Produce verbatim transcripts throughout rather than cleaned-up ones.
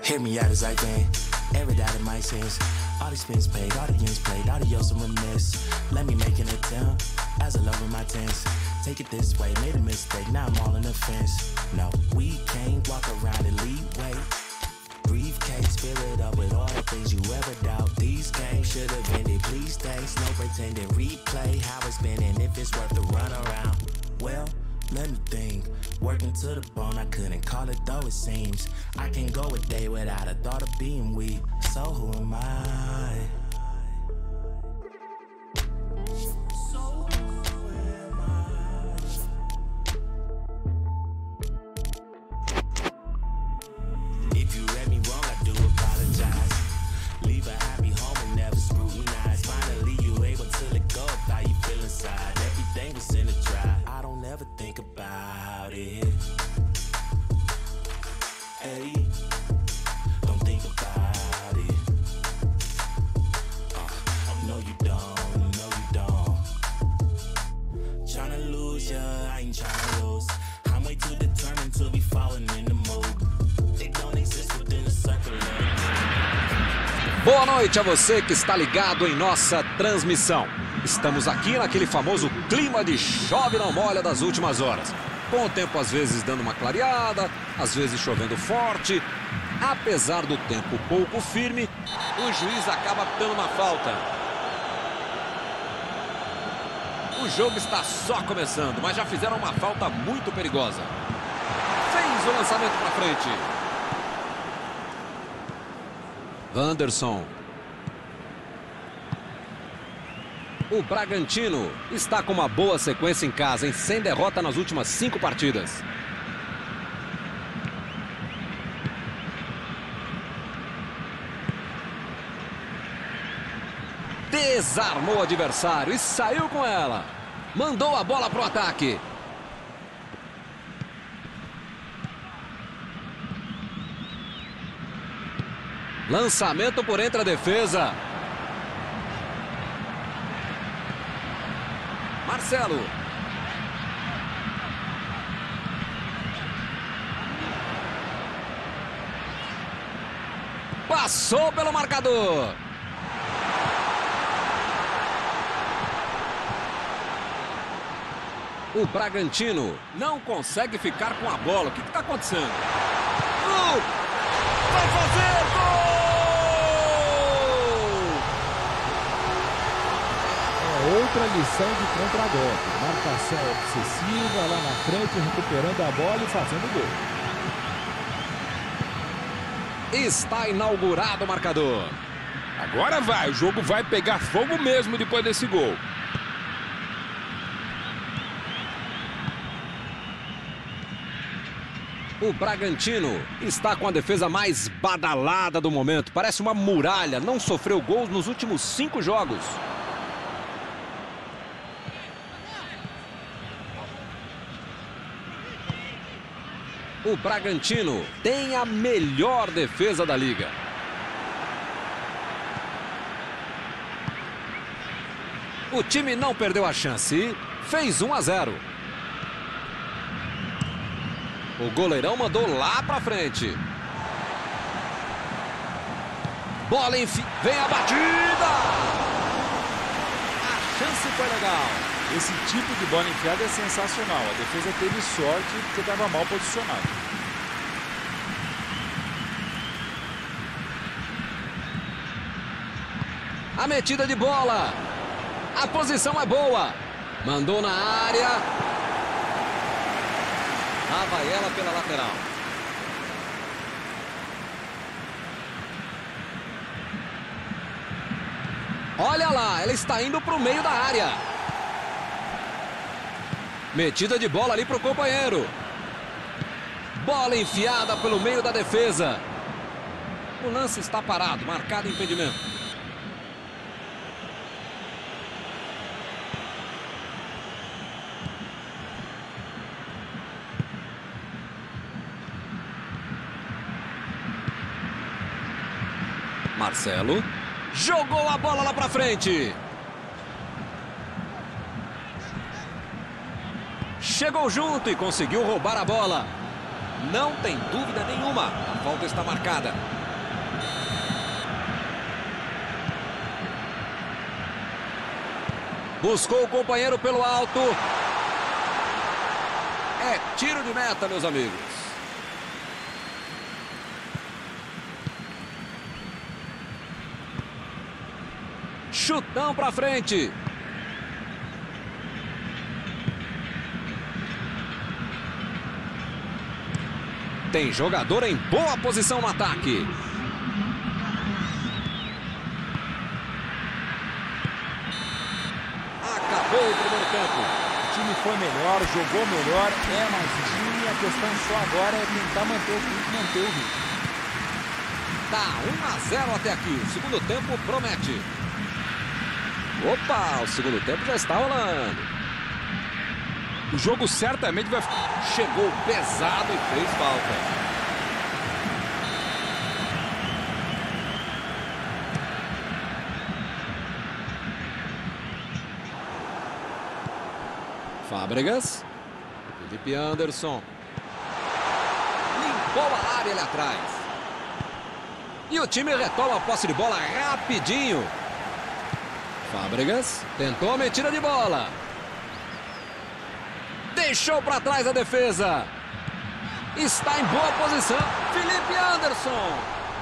Hear me out as I can, every doubt in my sense. All the spins paid, all the games played, all the yells to reminisce. Let me make an attempt, as I love in my tense. Take it this way, made a mistake, now I'm all in the fence. No, we can't walk around and lead way. Briefcase, fill it up with all the things you ever doubt. These games should have ended, please thanks. No pretending, replay how it's been and if it's worth the run around. Well, let me think, working to the bone, I couldn't call it though it seems. I can go a day without a thought of being weak, so who am I? So who am I? If you read me wrong, I do apologize. Leave a happy home and never scrutinize. Finally you able to let go of how you feel inside. Everything was in a try, I don't ever think about it. Hey, don't think about it. uh, No you don't, no you don't. Tryna lose ya, I ain't tryna lose. I'm way too determined to be falling in the mood. They don't exist within the circle of. Boa noite a você que está ligado em nossa transmissão. Estamos aqui naquele famoso clima de chove não molha das últimas horas. Com o tempo às vezes dando uma clareada, às vezes chovendo forte. Apesar do tempo pouco firme, o juiz acaba dando uma falta. O jogo está só começando, mas já fizeram uma falta muito perigosa. Fez o lançamento para frente. Wanderson. O Bragantino está com uma boa sequência em casa, hein? Sem derrota nas últimas cinco partidas. Desarmou o adversário e saiu com ela. Mandou a bola para o ataque. Lançamento por entre a defesa. Marcelo. Passou pelo marcador. O Bragantino não consegue ficar com a bola. O que está acontecendo? Uh, vai fazer gol! Outra lição de contra-golpe. Marcação obsessiva lá na frente, recuperando a bola e fazendo gol. Está inaugurado o marcador. Agora vai, o jogo vai pegar fogo mesmo depois desse gol. O Bragantino está com a defesa mais badalada do momento. Parece uma muralha, não sofreu gols nos últimos cinco jogos. O Bragantino tem a melhor defesa da liga. O time não perdeu a chance. Fez um a zero. O goleirão mandou lá pra frente. Bola enfi... Vem a batida! A chance foi legal. Esse tipo de bola enfiada é sensacional. A defesa teve sorte porque estava mal posicionado. A metida de bola. A posição é boa. Mandou na área. Lá vai ela pela lateral. Olha lá, ela está indo para o meio da área. Metida de bola ali para o companheiro. Bola enfiada pelo meio da defesa. O lance está parado, marcado impedimento. Marcelo jogou a bola lá pra frente. Chegou junto e conseguiu roubar a bola. Não tem dúvida nenhuma, a falta está marcada. Buscou o companheiro pelo alto. É tiro de meta, meus amigos. Chutão pra frente. Tem jogador em boa posição no ataque. Acabou o primeiro tempo. O time foi melhor, jogou melhor, é mais time. A questão só agora é tentar manter o ritmo, manter o ritmo. Tá um a zero até aqui. O segundo tempo promete. Opa, o segundo tempo já está rolando. O jogo certamente vai... Chegou pesado e fez falta. Fábregas. Felipe Anderson. Limpou a área ali atrás. E o time retoma a posse de bola rapidinho. Fábregas tentou a metida de bola. Deixou para trás a defesa. Está em boa posição. Felipe Anderson.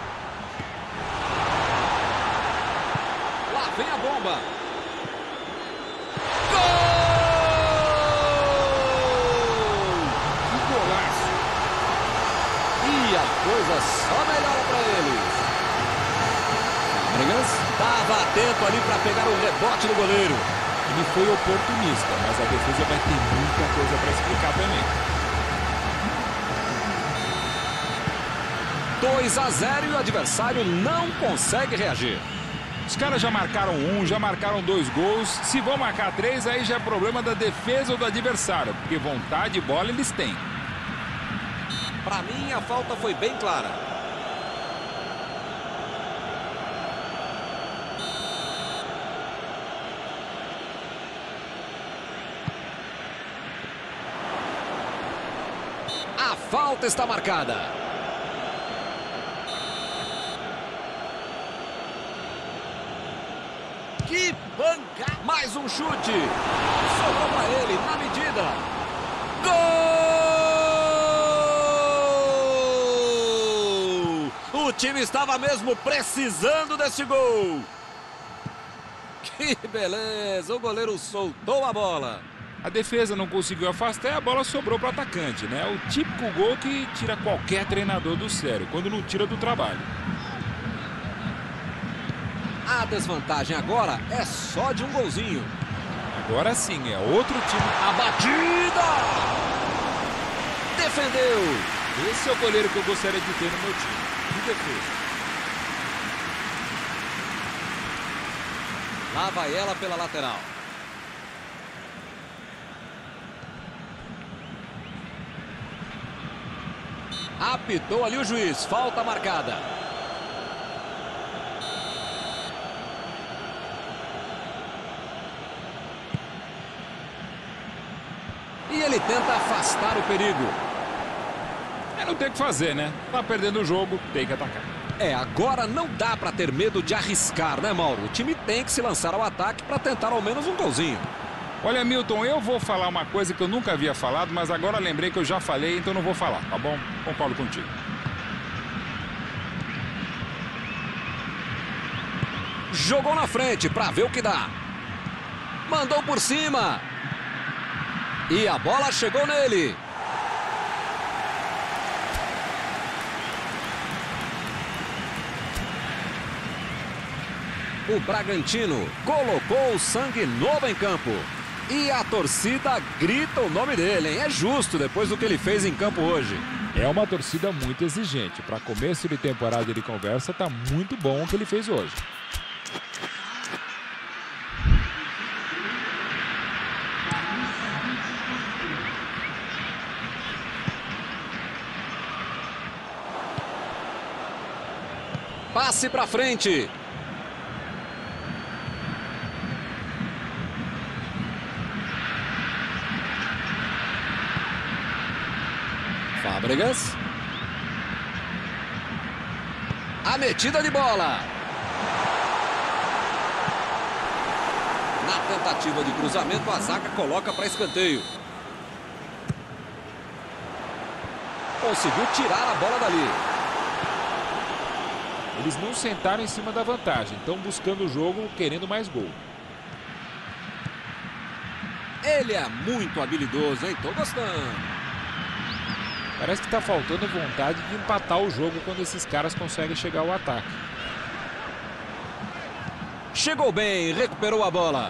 Lá vem a bomba. Gol! Que golaço! E a coisa só melhora para eles. Fábregas estava atento ali para pegar o rebote do goleiro. Ele foi oportunista, mas a defesa vai ter muita coisa para explicar também. dois a zero e o adversário não consegue reagir. Os caras já marcaram um, já marcaram dois gols. Se vão marcar três, aí já é problema da defesa ou do adversário, porque vontade de bola eles têm. Para mim, a falta foi bem clara. A falta está marcada. Que banca! Mais um chute. Sobrou para ele na medida. Gol! O time estava mesmo precisando desse gol. Que beleza! O goleiro soltou a bola. A defesa não conseguiu afastar e a bola sobrou para o atacante, né? O típico gol que tira qualquer treinador do sério, quando não tira do trabalho. A desvantagem agora é só de um golzinho. Agora sim, é outro time. A batida! Defendeu! Esse é o goleiro que eu gostaria de ter no meu time. Que defesa. Lá vai ela pela lateral. Apitou ali o juiz. Falta marcada. E ele tenta afastar o perigo. É, não tem o que fazer, né? Tá perdendo o jogo, tem que atacar. É, agora não dá para ter medo de arriscar, né, Mauro? O time tem que se lançar ao ataque para tentar ao menos um golzinho. Olha, Milton, eu vou falar uma coisa que eu nunca havia falado, mas agora lembrei que eu já falei, então não vou falar, tá bom? Concordo contigo. Jogou na frente para ver o que dá. Mandou por cima. E a bola chegou nele. O Bragantino colocou o sangue novo em campo. E a torcida grita o nome dele, hein? É justo depois do que ele fez em campo hoje. É uma torcida muito exigente. Para começo de temporada de conversa, tá muito bom o que ele fez hoje. Passe para frente. Fábregas. A metida de bola. Na tentativa de cruzamento, a zaga coloca para escanteio. Conseguiu tirar a bola dali. Eles não sentaram em cima da vantagem. Estão buscando o jogo, querendo mais gol. Ele é muito habilidoso, hein? Tô gostando. Parece que está faltando vontade de empatar o jogo quando esses caras conseguem chegar ao ataque. Chegou bem, recuperou a bola.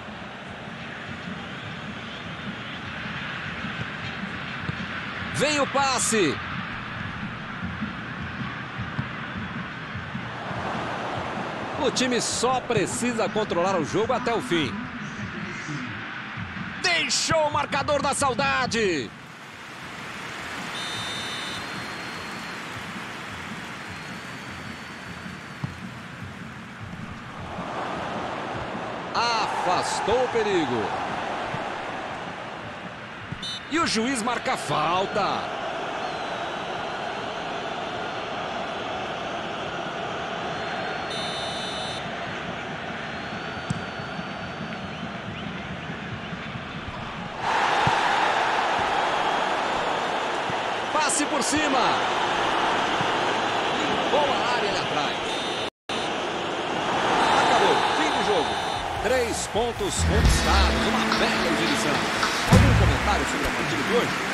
Vem o passe. O time só precisa controlar o jogo até o fim. Deixou o marcador da saudade. Afastou o perigo. E o juiz marca falta. Passe por cima. Limpou a área ali atrás. Acabou. Fim do jogo. Três pontos conquistados. Uma bela exibição. Algum comentário sobre a partida de hoje?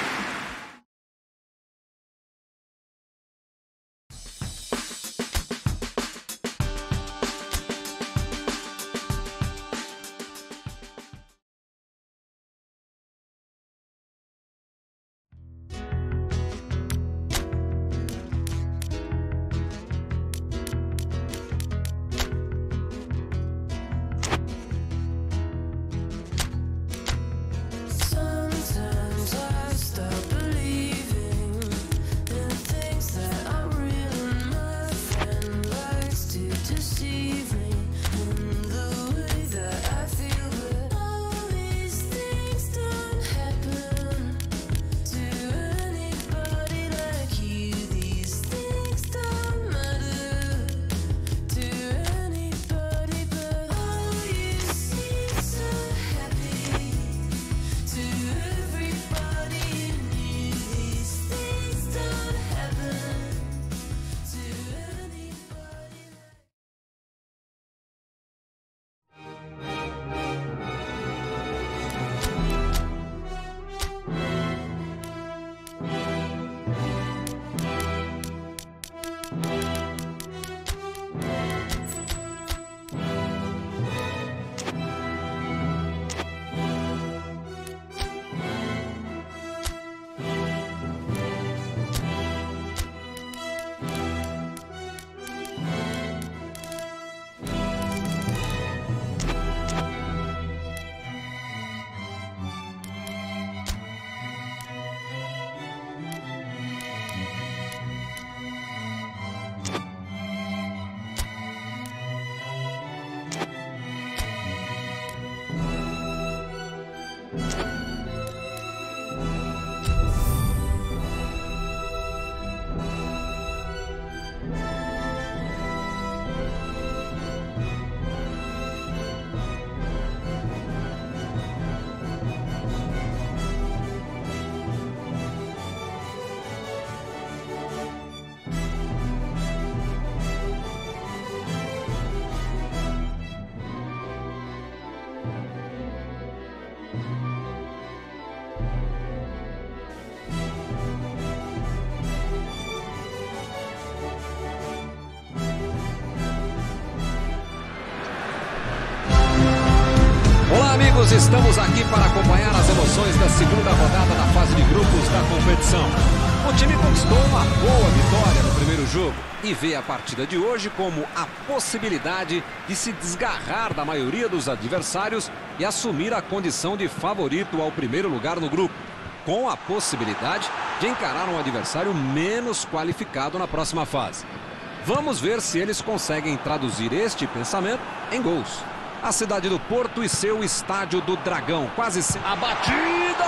Olá, amigos, estamos aqui para acompanhar as emoções da segunda rodada da fase de grupos da competição. O time conquistou uma boa vitória no primeiro jogo e vê a partida de hoje como a possibilidade de se desgarrar da maioria dos adversários e assumir a condição de favorito ao primeiro lugar no grupo, com a possibilidade de encarar um adversário menos qualificado na próxima fase. Vamos ver se eles conseguem traduzir este pensamento em gols. A cidade do Porto e seu estádio do Dragão. Quase se... A batida!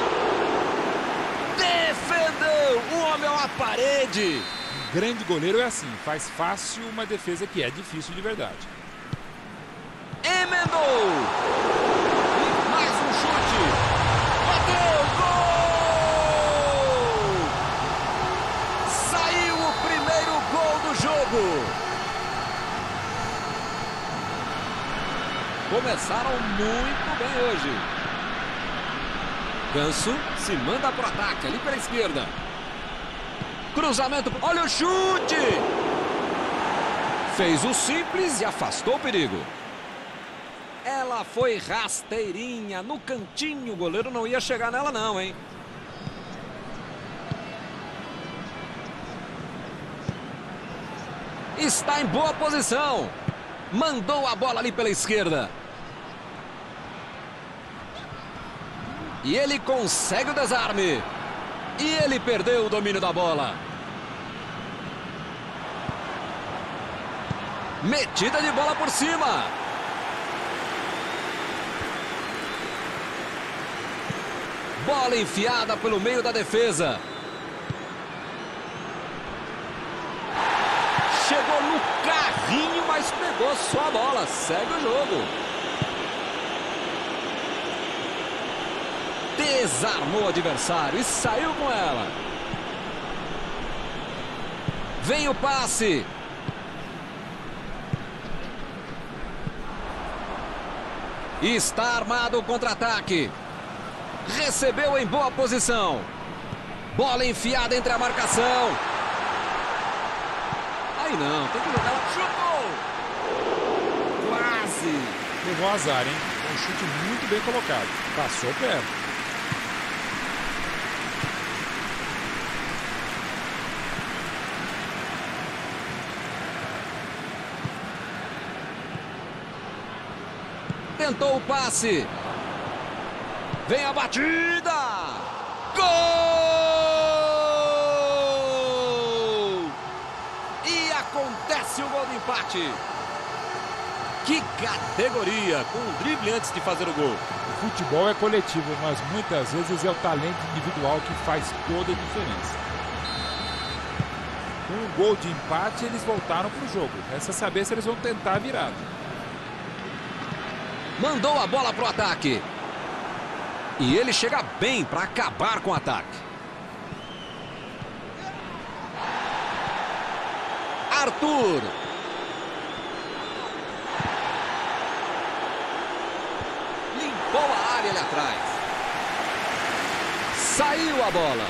Defendeu! O homem é uma parede! Um grande goleiro é assim, faz fácil uma defesa que é difícil de verdade. Emendou! Começaram muito bem hoje. Ganso se manda para o ataque ali pela esquerda. Cruzamento, olha o chute! Fez o simples e afastou o perigo. Ela foi rasteirinha no cantinho, o goleiro não ia chegar nela não, hein? Está em boa posição. Mandou a bola ali pela esquerda. E ele consegue o desarme. E ele perdeu o domínio da bola. Metida de bola por cima. Bola enfiada pelo meio da defesa. Chegou no carrinho, mas pegou só a bola. Segue o jogo. Desarmou o adversário e saiu com ela. Vem o passe. Está armado o contra-ataque. Recebeu em boa posição. Bola enfiada entre a marcação. Aí não, tem que jogar lá. Chutou! Quase! Levou azar, hein? Um chute muito bem colocado. Passou perto. Tentou o passe. Vem a batida. Gol! E acontece o gol do empate. Que categoria, com o drible antes de fazer o gol. O futebol é coletivo, mas muitas vezes é o talento individual que faz toda a diferença. Com um gol de empate, eles voltaram para o jogo. Resta saber se eles vão tentar a virada. Mandou a bola para o ataque. E ele chega bem para acabar com o ataque. Arthur. Limpou a área ali atrás. Saiu a bola.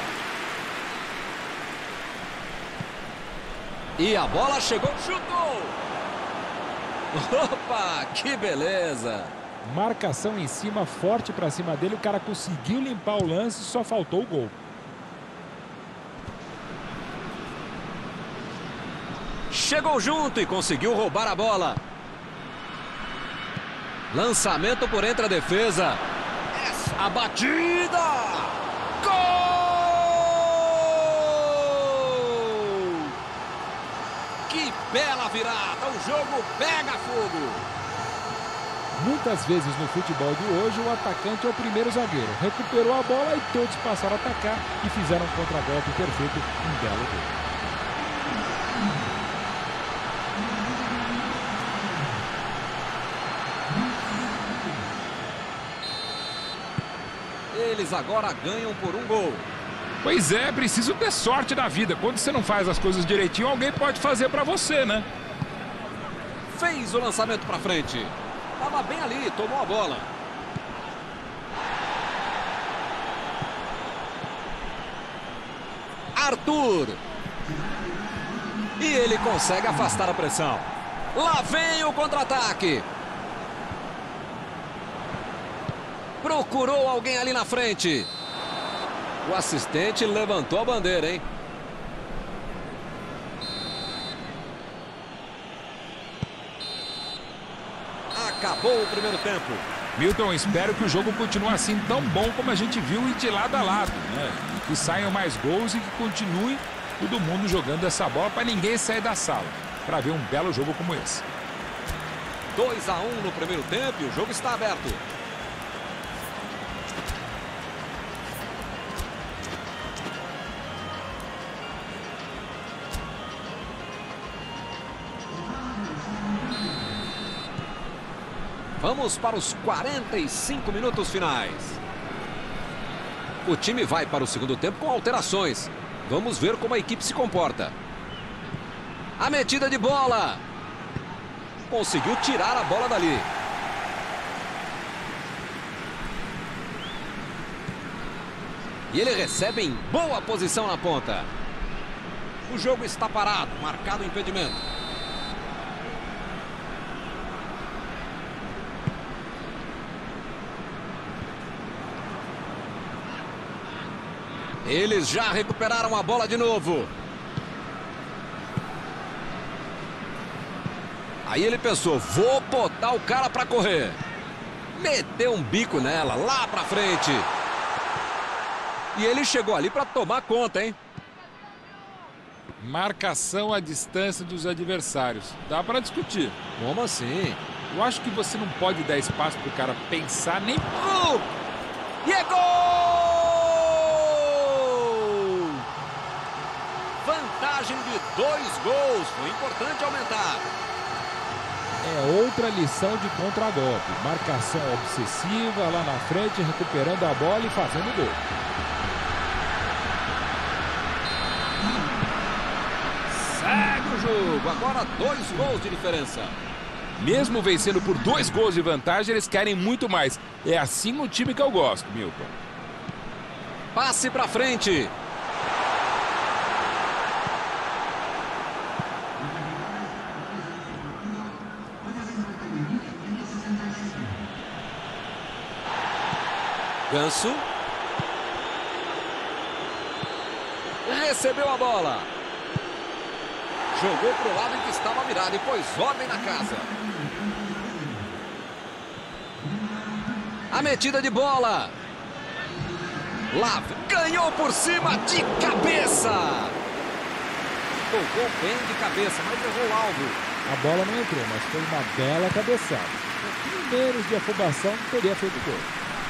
E a bola chegou, chutou. Opa, que beleza. Marcação em cima, forte pra cima dele. O cara conseguiu limpar o lance, só faltou o gol. Chegou junto e conseguiu roubar a bola. Lançamento por entre a defesa. A batida. Gol! Que bela virada. O jogo pega fogo. Muitas vezes no futebol de hoje o atacante é o primeiro zagueiro. Recuperou a bola e todos passaram a atacar e fizeram um contragolpe perfeito, um belo gol. Eles agora ganham por um gol. Pois é, preciso ter sorte na vida. Quando você não faz as coisas direitinho, alguém pode fazer pra você, né? Fez o lançamento pra frente. Estava bem ali, tomou a bola. Arthur. E ele consegue afastar a pressão. Lá vem o contra-ataque. Procurou alguém ali na frente. O assistente levantou a bandeira, hein? Acabou o primeiro tempo. Milton, espero que o jogo continue assim tão bom como a gente viu e de lado a lado, né? Que saiam mais gols e que continue todo mundo jogando essa bola para ninguém sair da sala, para ver um belo jogo como esse. dois a um no primeiro tempo e o jogo está aberto. Vamos para os quarenta e cinco minutos finais. O time vai para o segundo tempo com alterações. Vamos ver como a equipe se comporta. A metida de bola. Conseguiu tirar a bola dali. E ele recebe em boa posição na ponta. O jogo está parado, marcado o impedimento. Eles já recuperaram a bola de novo. Aí ele pensou, vou botar o cara para correr. Meteu um bico nela, lá para frente. E ele chegou ali para tomar conta, hein? Marcação à distância dos adversários. Dá para discutir. Como assim? Eu acho que você não pode dar espaço para o cara pensar nem... Uh! E é gol! Vantagem de dois gols. Foi importante aumentar. É outra lição de contragolpe. Marcação obsessiva lá na frente, recuperando a bola e fazendo gol. Segue o jogo. Agora dois gols de diferença. Mesmo vencendo por dois gols de vantagem, eles querem muito mais. É assim o time que eu gosto, Milton. Passe pra frente. Ganso. Recebeu a bola. Jogou pro lado em que estava virado e pôs ordem na casa. A metida de bola. Lá, ganhou por cima de cabeça. Tocou bem de cabeça, mas errou o alvo. A bola não entrou, mas foi uma bela cabeçada. Um pouquinho menos de afobação teria feito gol.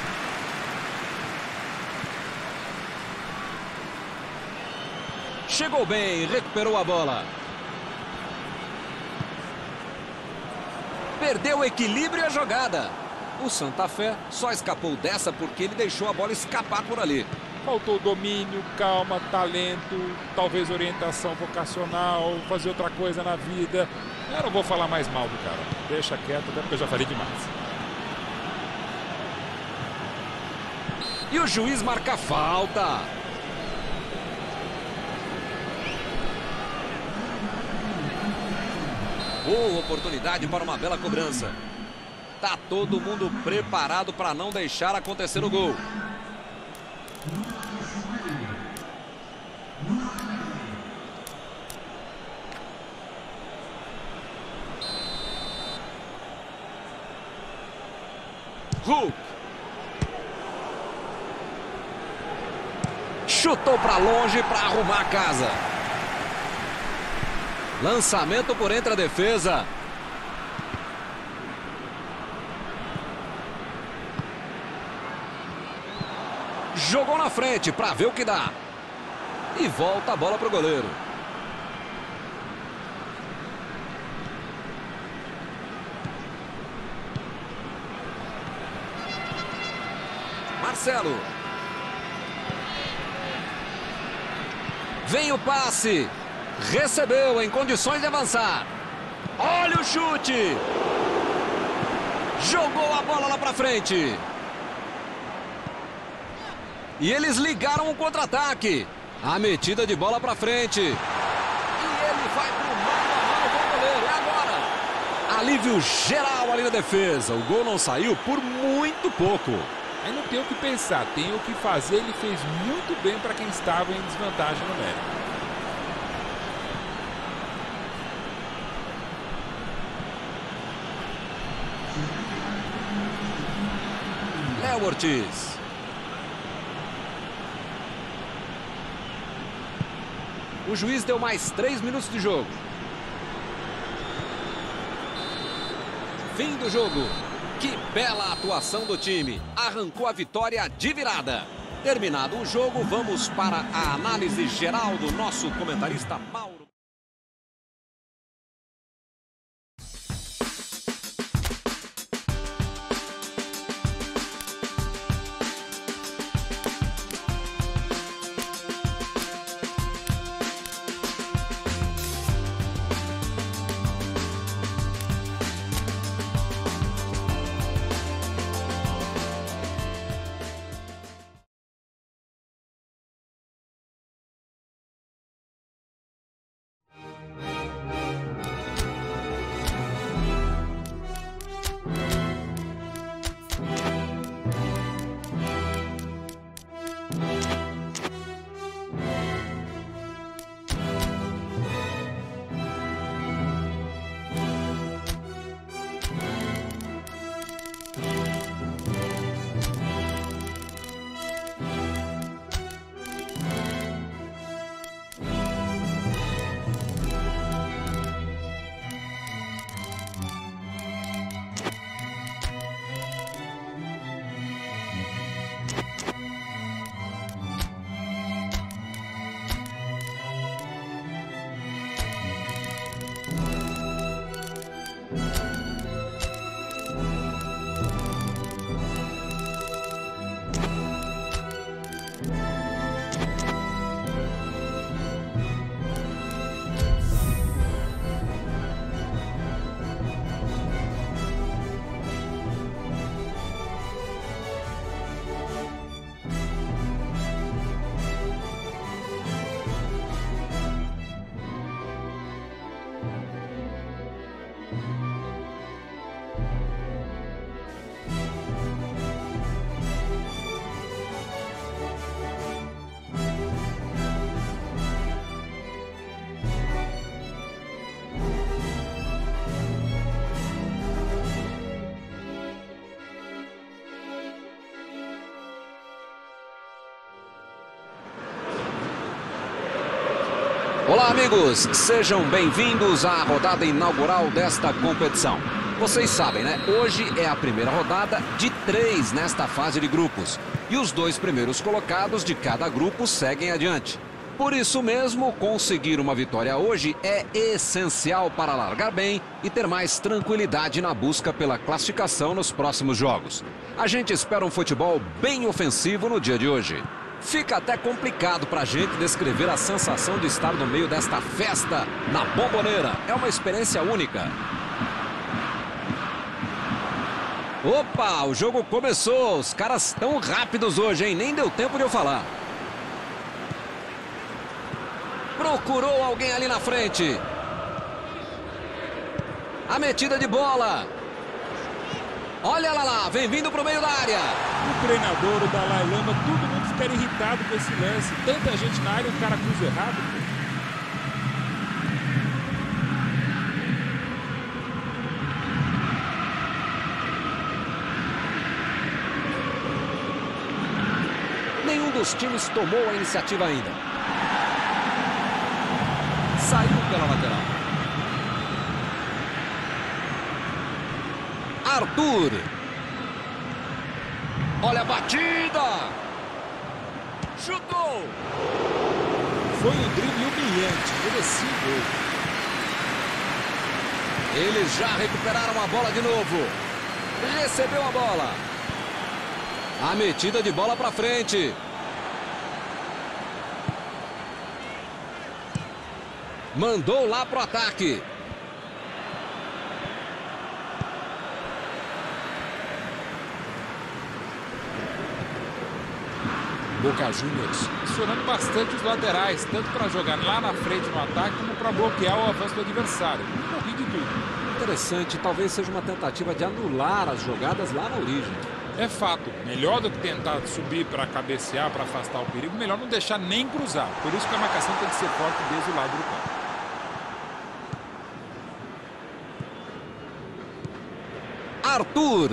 Chegou bem, recuperou a bola. Perdeu o equilíbrio e a jogada. O Santa Fé só escapou dessa porque ele deixou a bola escapar por ali. Faltou domínio, calma, talento, talvez orientação vocacional, fazer outra coisa na vida. Eu não vou falar mais mal do cara. Deixa quieto, até porque eu já falei demais. E o juiz marca falta. Boa oportunidade para uma bela cobrança. Tá todo mundo preparado para não deixar acontecer o gol. Hulk. Chutou para longe para arrumar a casa. Lançamento por entre a defesa. Jogou na frente para ver o que dá. E volta a bola para o goleiro. Marcelo. Vem o passe. Recebeu em condições de avançar. Olha o chute. Jogou a bola lá para frente. E eles ligaram o contra-ataque. A metida de bola para frente. E ele vai pro mano a mano com o goleiro. É agora. Alívio geral ali na defesa. O gol não saiu por muito pouco. Aí não tem o que pensar, tem o que fazer. Ele fez muito bem para quem estava em desvantagem numérica. Léo Ortiz. O juiz deu mais três minutos de jogo. Fim do jogo. Que bela atuação do time. Arrancou a vitória de virada. Terminado o jogo, vamos para a análise geral do nosso comentarista Mauro. Olá, amigos, sejam bem-vindos à rodada inaugural desta competição. Vocês sabem, né? Hoje é a primeira rodada de três nesta fase de grupos. E os dois primeiros colocados de cada grupo seguem adiante. Por isso mesmo, conseguir uma vitória hoje é essencial para largar bem e ter mais tranquilidade na busca pela classificação nos próximos jogos. A gente espera um futebol bem ofensivo no dia de hoje. Fica até complicado para a gente descrever a sensação de estar no meio desta festa na Bombonera. É uma experiência única. Opa, o jogo começou. Os caras estão rápidos hoje, hein? Nem deu tempo de eu falar. Procurou alguém ali na frente. A metida de bola. Olha lá lá, vem vindo para o meio da área. O treinador, o Dalai Lama, todo mundo fica irritado com esse lance. Tanta gente na área, o cara cruza errado. Nenhum dos times tomou a iniciativa ainda. Saiu pela lateral. Arthur. Olha a batida. Chutou. Foi um drible humilhante. Merecia o gol. Eles já recuperaram a bola de novo. Recebeu a bola. A metida de bola para frente. Mandou lá pro ataque. Boca Juniors acionando bastante os laterais, tanto para jogar lá na frente no ataque, como para bloquear o avanço do adversário. Um pouquinho de tudo. Interessante, talvez seja uma tentativa de anular as jogadas lá na origem. É fato, melhor do que tentar subir para cabecear, para afastar o perigo, melhor não deixar nem cruzar. Por isso que a marcação tem que ser forte desde o lado do campo. Arthur.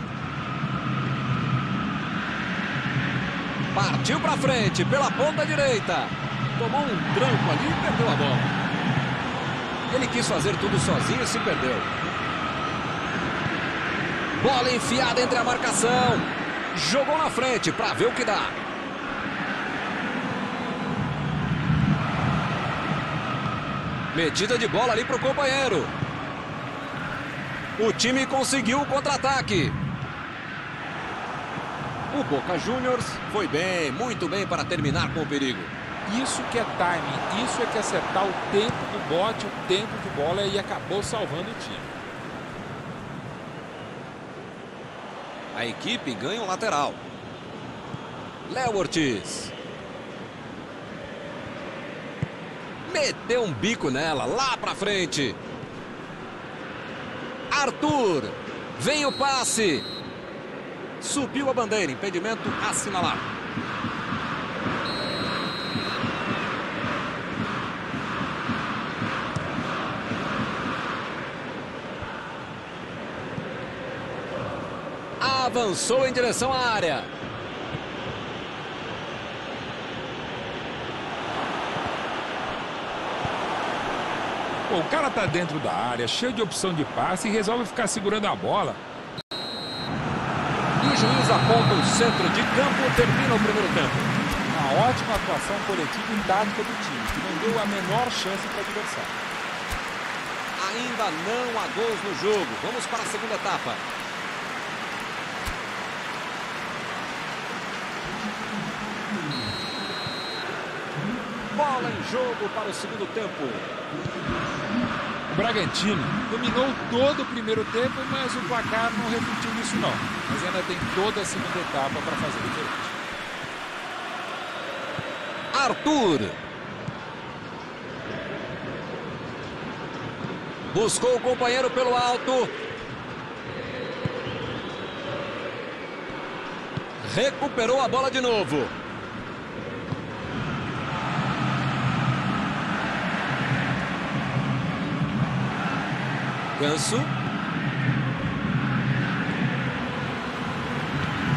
Partiu para frente, pela ponta direita. Tomou um tranco ali e perdeu a bola. Ele quis fazer tudo sozinho e se perdeu. Bola enfiada entre a marcação. Jogou na frente para ver o que dá. Metida de bola ali para o companheiro. O time conseguiu o contra-ataque. O Boca Juniors foi bem, muito bem para terminar com o perigo. Isso que é timing, isso é que é acertar o tempo do bote, o tempo de bola, e acabou salvando o time. A equipe ganha um lateral. Léo Ortiz. Meteu um bico nela, lá pra frente. Arthur. Vem o passe. Subiu a bandeira, impedimento assinalado. Avançou em direção à área. Pô, o cara tá dentro da área, cheio de opção de passe e resolve ficar segurando a bola. E o juiz aponta o centro de campo, termina o primeiro tempo. Uma ótima atuação coletiva e tática do time, que não deu a menor chance para o adversário. Ainda não há gols no jogo. Vamos para a segunda etapa. Bola em jogo para o segundo tempo. O Bragantino dominou todo o primeiro tempo, mas o placar não refletiu nisso não. Mas ainda tem toda a segunda etapa para fazer diferente. Arthur. Buscou o companheiro pelo alto. Recuperou a bola de novo. Ganso.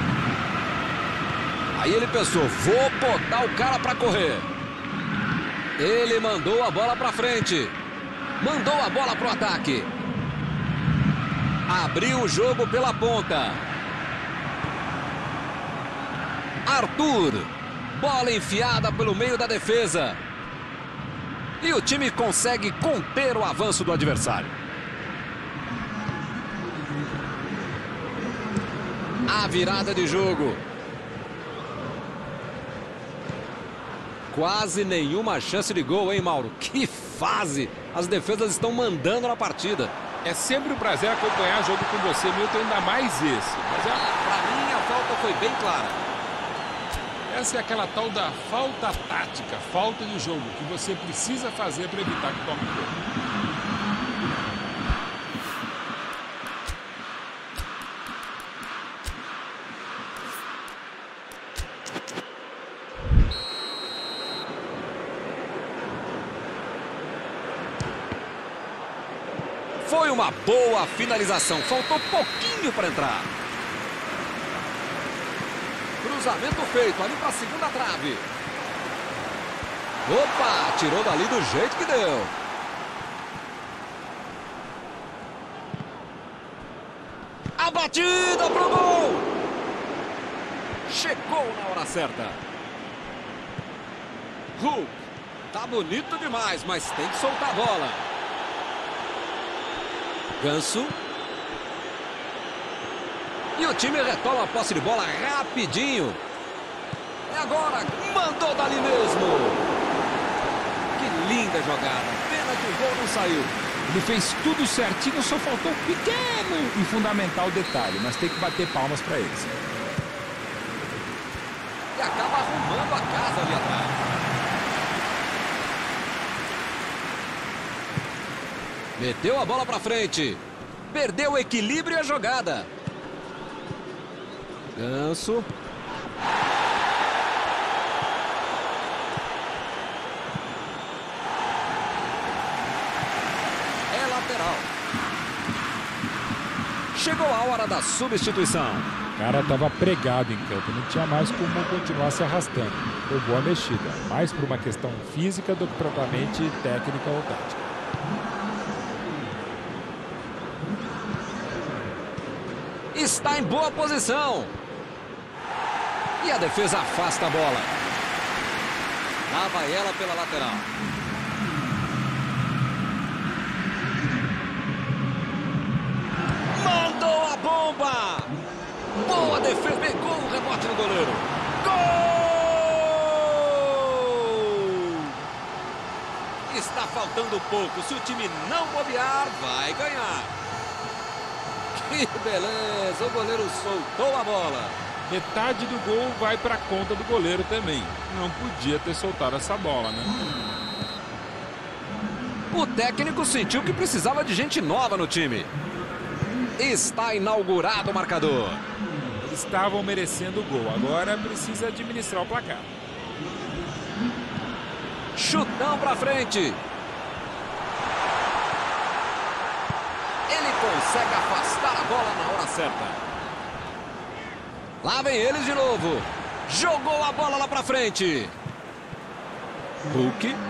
Aí ele pensou, vou botar o cara para correr. Ele mandou a bola para frente. Mandou a bola para o ataque. Abriu o jogo pela ponta. Arthur. Bola enfiada pelo meio da defesa. E o time consegue conter o avanço do adversário. A virada de jogo. Quase nenhuma chance de gol, hein, Mauro? Que fase! As defesas estão mandando na partida. É sempre um prazer acompanhar jogo com você, Milton, ainda mais esse. Mas é... Pra mim, a falta foi bem clara. Essa é aquela tal da falta tática, falta de jogo, que você precisa fazer para evitar que tome gol. Foi uma boa finalização. Faltou pouquinho para entrar. Cruzamento feito ali para a segunda trave. Opa, tirou dali do jeito que deu. A batida pro gol. Chegou na hora certa. Hulk. Tá bonito demais, mas tem que soltar a bola. Ganso. E o time retoma a posse de bola rapidinho. É agora. Mandou dali mesmo. Que linda jogada. Pena que o gol não saiu. Ele fez tudo certinho, só faltou um pequeno e fundamental detalhe. Mas tem que bater palmas para eles. E acaba arrumando a casa ali atrás. Meteu a bola para frente. Perdeu o equilíbrio e a jogada. Ganso. É lateral. Chegou a hora da substituição. O cara estava pregado em campo, não tinha mais como continuar se arrastando. Foi boa mexida, mais por uma questão física do que propriamente técnica ou tática. Está em boa posição. E a defesa afasta a bola. Lá vai ela pela lateral. Mandou a bomba. Boa defesa. Pegou o rebote no goleiro. Gol! Está faltando pouco. Se o time não bobear, vai ganhar. Que beleza, o goleiro soltou a bola. Metade do gol vai para a conta do goleiro também. Não podia ter soltado essa bola, né? O técnico sentiu que precisava de gente nova no time. Está inaugurado o marcador. Eles estavam merecendo o gol, agora precisa administrar o placar. Chutão para frente. Ele consegue afastar a bola na hora certa. Lá vem eles de novo. Jogou a bola lá para frente. Hulk.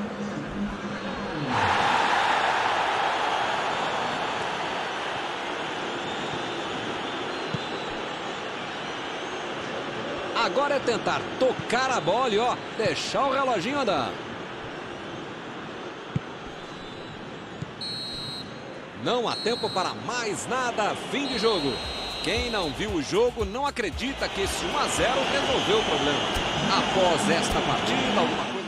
Agora é tentar tocar a bola e ó, deixar o reloginho andar. Não há tempo para mais nada, fim de jogo. Quem não viu o jogo não acredita que esse um a zero resolveu o problema. Após esta partida, alguma coisa...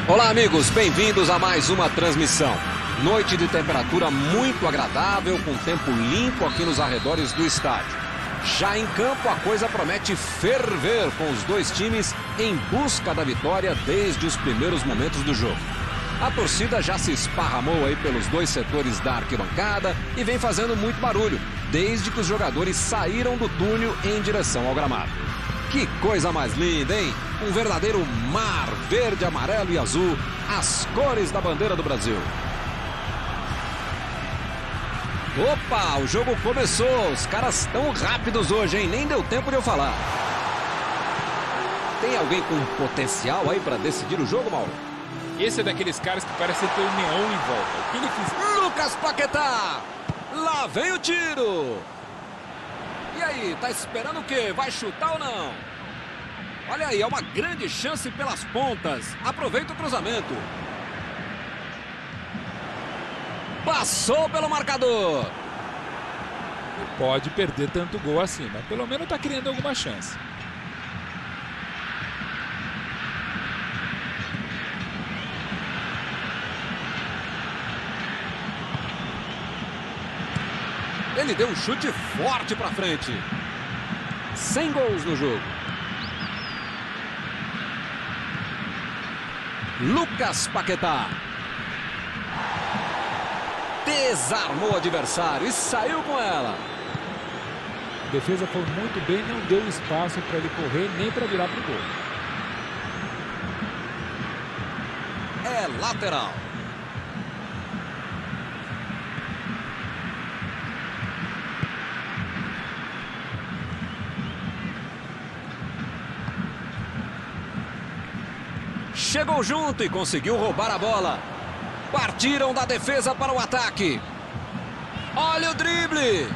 Olá, amigos, bem-vindos a mais uma transmissão. Noite de temperatura muito agradável, com tempo limpo aqui nos arredores do estádio. Já em campo, a coisa promete ferver, com os dois times em busca da vitória desde os primeiros momentos do jogo. A torcida já se esparramou aí pelos dois setores da arquibancada e vem fazendo muito barulho, desde que os jogadores saíram do túnel em direção ao gramado. Que coisa mais linda, hein? Um verdadeiro mar verde, amarelo e azul, as cores da bandeira do Brasil. Opa, o jogo começou. Os caras estão rápidos hoje, hein? Nem deu tempo de eu falar. Tem alguém com potencial aí para decidir o jogo, Mauro? Esse é daqueles caras que parece ter um neon em volta. O que ele fez? Lucas Paquetá! Lá vem o tiro! E aí, tá esperando o quê? Vai chutar ou não? Olha aí, é uma grande chance pelas pontas. Aproveita o cruzamento. Passou pelo marcador. Pode perder tanto gol assim, mas pelo menos tá criando alguma chance. Ele deu um chute forte pra frente. Sem gols no jogo. Lucas Paquetá. Desarmou o adversário e saiu com ela. A defesa foi muito bem, não deu espaço para ele correr nem para virar pro gol. É lateral. Chegou junto e conseguiu roubar a bola. Partiram da defesa para o ataque. Olha o drible.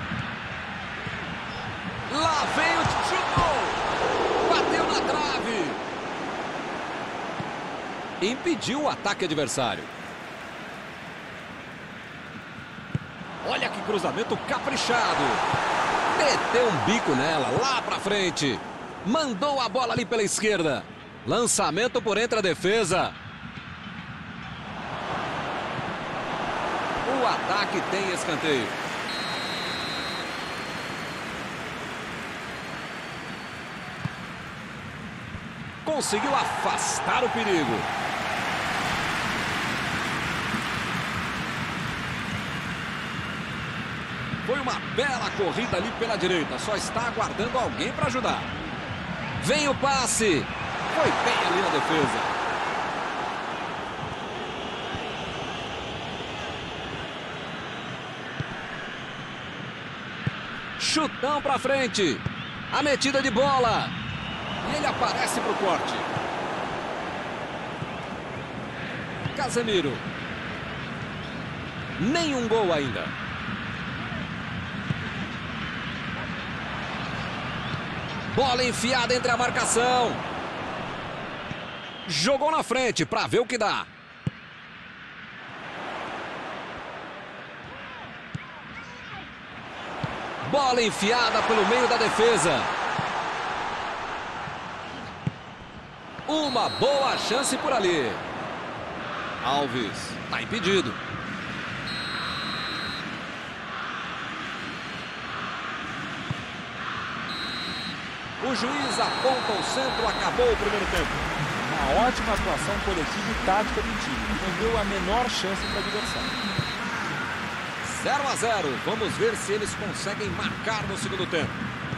Lá vem o chutou. Bateu na trave. Impediu o ataque adversário. Olha que cruzamento caprichado. Meteu um bico nela, lá para frente. Mandou a bola ali pela esquerda. Lançamento por entre a defesa. O ataque tem escanteio. Conseguiu afastar o perigo. Foi uma bela corrida ali pela direita. Só está aguardando alguém para ajudar. Vem o passe. Foi bem ali na defesa. Chutão pra frente. A metida de bola. E ele aparece pro corte. Casemiro. Nenhum gol ainda. Bola enfiada entre a marcação. Jogou na frente para ver o que dá. Bola enfiada pelo meio da defesa. Uma boa chance por ali. Alves está impedido. O juiz aponta o centro, acabou o primeiro tempo. Uma ótima atuação coletiva e tática do time. Não deu a menor chance para o adversário. zero a zero. Vamos ver se eles conseguem marcar no segundo tempo.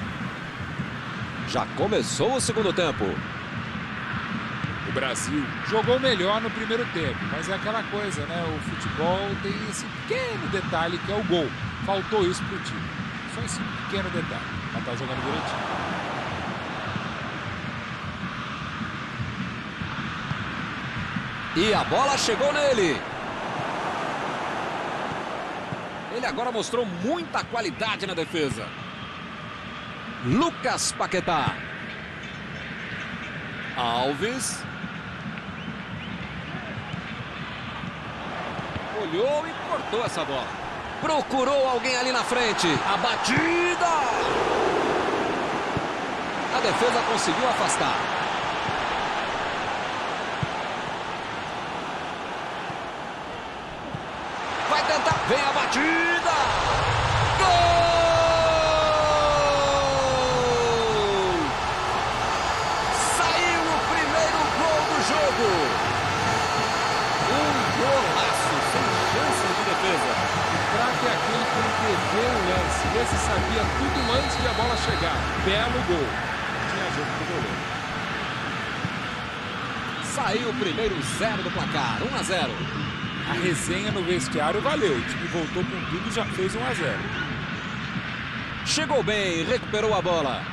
Já começou o segundo tempo. O Brasil jogou melhor no primeiro tempo, mas é aquela coisa, né? O futebol tem esse pequeno detalhe que é o gol. Faltou isso pro time. Só esse pequeno detalhe. Mas tá jogando direitinho. E a bola chegou nele. Ele agora mostrou muita qualidade na defesa. Lucas Paquetá. Alves. Olhou e cortou essa bola. Procurou alguém ali na frente. A batida. A defesa conseguiu afastar. Vem a batida! Gol! Saiu o primeiro gol do jogo. Um golaço, sem chances de defesa. O craque é aquele que entendeu o lance. Esse sabia tudo antes de a bola chegar. Belo gol. Tinha jogo pro goleiro. Saiu o primeiro zero do placar, um a zero. A resenha no vestiário valeu. O time voltou com tudo e já fez um a zero. Chegou bem, recuperou a bola.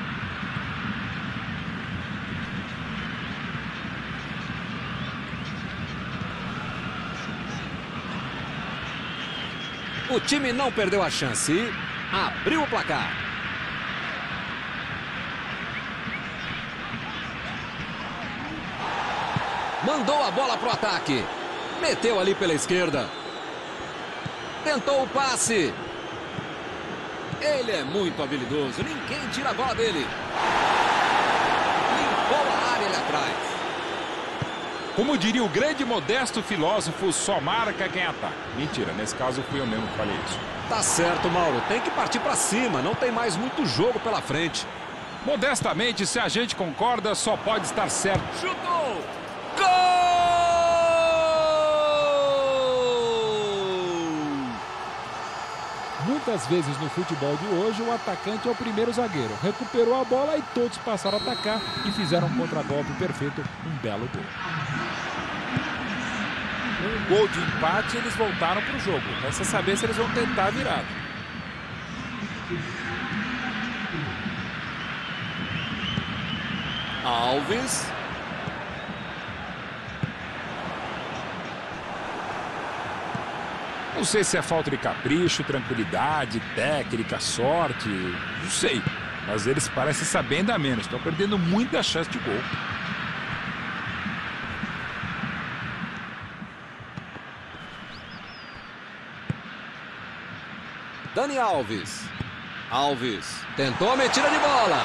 O time não perdeu a chance e abriu o placar. Mandou a bola pro ataque. Meteu ali pela esquerda. Tentou o passe. Ele é muito habilidoso. Ninguém tira a bola dele. Limpou a área ali atrás. Como diria o grande modesto filósofo, só marca quem ataca. Mentira, nesse caso fui eu mesmo que falei isso. Tá certo, Mauro. Tem que partir pra cima. Não tem mais muito jogo pela frente. Modestamente, se a gente concorda, só pode estar certo. Chutou! Gol! Muitas vezes no futebol de hoje, o atacante é o primeiro zagueiro. Recuperou a bola e todos passaram a atacar e fizeram um contragolpe perfeito, um belo gol. Um gol de empate, eles voltaram para o jogo. Resta saber se eles vão tentar a virada. Alves. Não sei se é falta de capricho, tranquilidade, técnica, sorte, não sei. Mas eles parecem saber ainda menos. Estão perdendo muita chance de gol. Dani Alves. Alves tentou a metida de bola.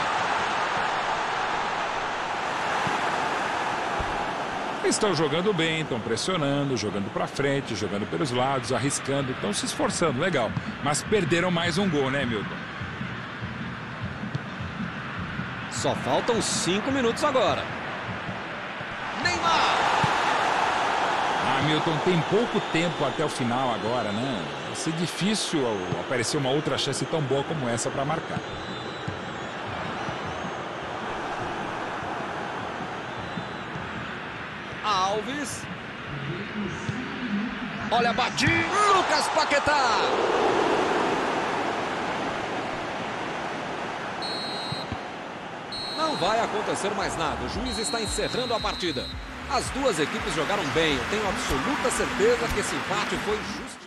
Estão jogando bem, estão pressionando, jogando para frente, jogando pelos lados, arriscando, estão se esforçando, legal. Mas perderam mais um gol, né, Milton? Só faltam cinco minutos agora. Neymar! Ah, Milton, tem pouco tempo até o final agora, né? Vai ser difícil aparecer uma outra chance tão boa como essa para marcar. Alves. Olha a batida. Lucas Paquetá. Não vai acontecer mais nada. O juiz está encerrando a partida. As duas equipes jogaram bem. Eu tenho absoluta certeza que esse empate foi justo.